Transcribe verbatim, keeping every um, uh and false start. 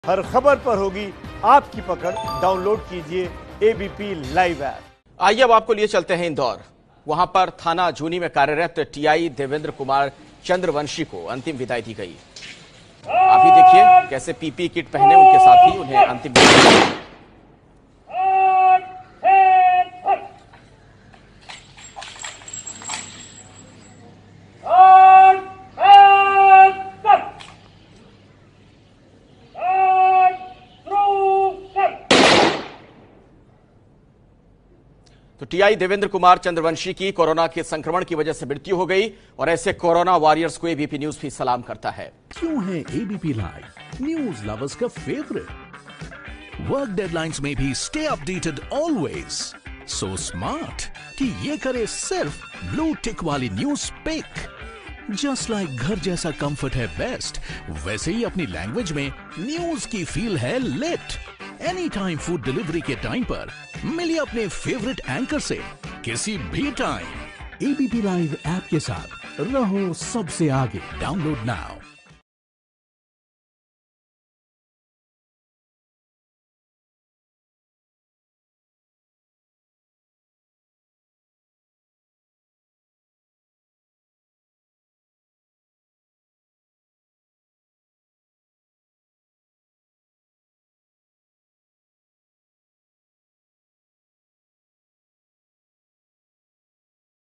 हर खबर पर होगी आपकी पकड़। डाउनलोड कीजिए एबीपी लाइव ऐप। आइए अब आपको लिए चलते हैं इंदौर। वहां पर थाना जूनी में कार्यरत टीआई देवेंद्र कुमार चंद्रवंशी को अंतिम विदाई दी गई। आप ही देखिए कैसे पीपी किट पहने उनके साथी उन्हें अंतिम विदाई दी। तो टीआई देवेंद्र कुमार चंद्रवंशी की कोरोना के संक्रमण की वजह से मृत्यु हो गई और ऐसे कोरोना वॉरियर्स को एबीपी न्यूज भी सलाम करता है। क्यों है एबीपी लाइव न्यूज लवर्स का फेवरेट। वर्क डेडलाइंस में भी stay updated always. So smart कि ये करे सिर्फ ब्लू टिक वाली न्यूज पिक। जस्ट लाइक घर जैसा कंफर्ट है बेस्ट, वैसे ही अपनी लैंग्वेज में न्यूज की फील है lit. Any time food delivery के टाइम पर मिलिए अपने फेवरेट एंकर से किसी भी टाइम। एबीपी लाइव ऐप के साथ रहो सबसे आगे। Download now.